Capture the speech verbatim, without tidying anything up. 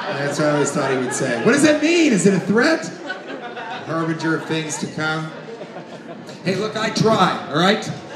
That's what I always thought he would say. What does that mean? Is it a threat? Harbinger of things to come? Hey, look, I try, all right?